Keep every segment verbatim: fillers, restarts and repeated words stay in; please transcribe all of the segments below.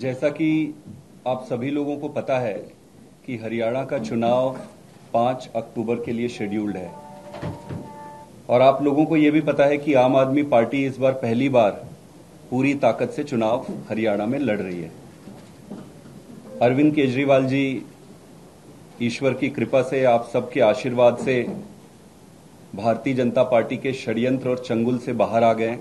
जैसा कि आप सभी लोगों को पता है कि हरियाणा का चुनाव पाँच अक्टूबर के लिए शेड्यूल्ड है और आप लोगों को यह भी पता है कि आम आदमी पार्टी इस बार पहली बार पूरी ताकत से चुनाव हरियाणा में लड़ रही है। अरविंद केजरीवाल जी ईश्वर की कृपा से, आप सबके आशीर्वाद से भारतीय जनता पार्टी के षड्यंत्र और चंगुल से बाहर आ गए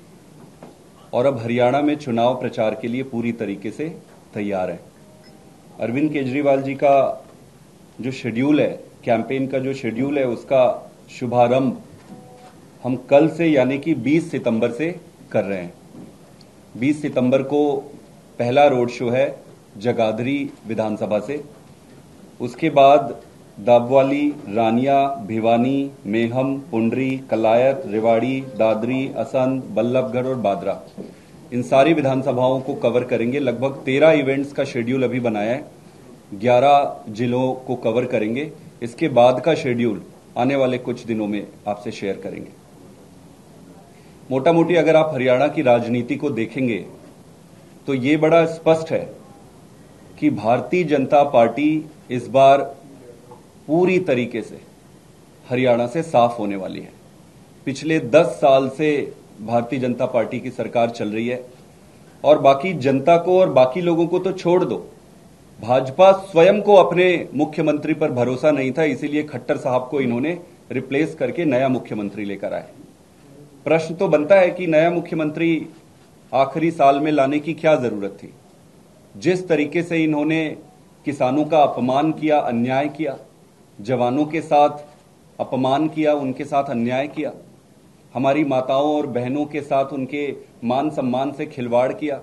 और अब हरियाणा में चुनाव प्रचार के लिए पूरी तरीके से तैयार हैं। अरविंद केजरीवाल जी का जो शेड्यूल है, कैंपेन का जो शेड्यूल है, उसका शुभारंभ हम कल से यानी कि बीस सितंबर से कर रहे हैं। बीस सितंबर को पहला रोड शो है जगाधरी विधानसभा से, उसके बाद दाबवाली, रानिया, भिवानी, मेहम, पुंडरी, कलायत, रेवाड़ी, दादरी, असंध, बल्लभगढ़ और बादरा, इन सारी विधानसभाओं को कवर करेंगे। लगभग तेरह इवेंट्स का शेड्यूल अभी बनाया है, ग्यारह जिलों को कवर करेंगे। इसके बाद का शेड्यूल आने वाले कुछ दिनों में आपसे शेयर करेंगे। मोटा मोटी अगर आप हरियाणा की राजनीति को देखेंगे तो ये बड़ा स्पष्ट है कि भारतीय जनता पार्टी इस बार पूरी तरीके से हरियाणा से साफ होने वाली है। पिछले दस साल से भारतीय जनता पार्टी की सरकार चल रही है और बाकी जनता को और बाकी लोगों को तो छोड़ दो, भाजपा स्वयं को अपने मुख्यमंत्री पर भरोसा नहीं था, इसीलिए खट्टर साहब को इन्होंने रिप्लेस करके नया मुख्यमंत्री लेकर आए। प्रश्न तो बनता है कि नया मुख्यमंत्री आखिरी साल में लाने की क्या जरूरत थी। जिस तरीके से इन्होंने किसानों का अपमान किया, अन्याय किया, जवानों के साथ अपमान किया, उनके साथ अन्याय किया, हमारी माताओं और बहनों के साथ उनके मान सम्मान से खिलवाड़ किया,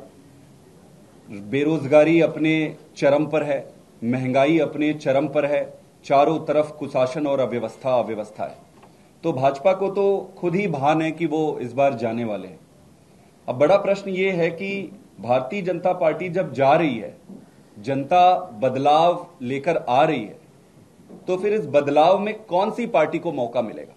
बेरोजगारी अपने चरम पर है, महंगाई अपने चरम पर है, चारों तरफ कुशासन और अव्यवस्था अव्यवस्था है, तो भाजपा को तो खुद ही भान है कि वो इस बार जाने वाले हैं। अब बड़ा प्रश्न ये है कि भारतीय जनता पार्टी जब जा रही है, जनता बदलाव लेकर आ रही है, तो फिर इस बदलाव में कौन सी पार्टी को मौका मिलेगा।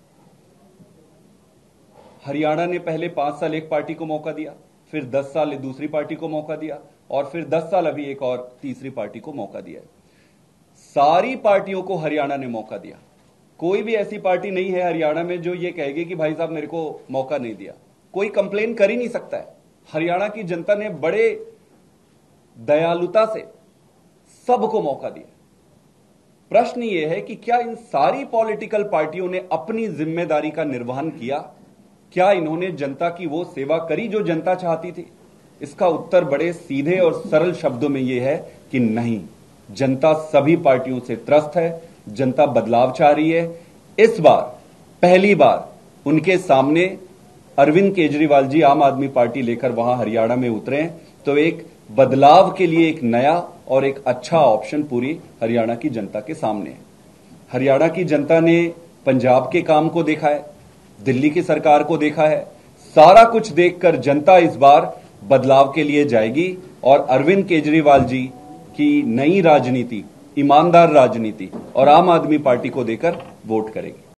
हरियाणा ने पहले पांच साल एक पार्टी को मौका दिया, फिर दस साल दूसरी पार्टी को मौका दिया और फिर दस साल अभी एक और तीसरी पार्टी को मौका दिया। सारी पार्टियों को हरियाणा ने मौका दिया। कोई भी ऐसी पार्टी नहीं है हरियाणा में जो ये कहेगी कि भाई साहब मेरे को मौका नहीं दिया। कोई कंप्लेन कर ही नहीं सकता है। हरियाणा की जनता ने बड़े दयालुता से सबको मौका दिया। प्रश्न यह है कि क्या इन सारी पॉलिटिकल पार्टियों ने अपनी जिम्मेदारी का निर्वहन किया? क्या इन्होंने जनता की वो सेवा करी जो जनता चाहती थी? इसका उत्तर बड़े सीधे और सरल शब्दों में यह है कि नहीं। जनता सभी पार्टियों से त्रस्त है, जनता बदलाव चाह रही है। इस बार पहली बार उनके सामने अरविंद केजरीवाल जी आम आदमी पार्टी लेकर वहां हरियाणा में उतरे हैं, तो एक बदलाव के लिए एक नया और एक अच्छा ऑप्शन पूरी हरियाणा की जनता के सामने है। हरियाणा की जनता ने पंजाब के काम को देखा है, दिल्ली की सरकार को देखा है। सारा कुछ देखकर जनता इस बार बदलाव के लिए जाएगी और अरविंद केजरीवाल जी की नई राजनीति, ईमानदार राजनीति और आम आदमी पार्टी को देकर वोट करेगी।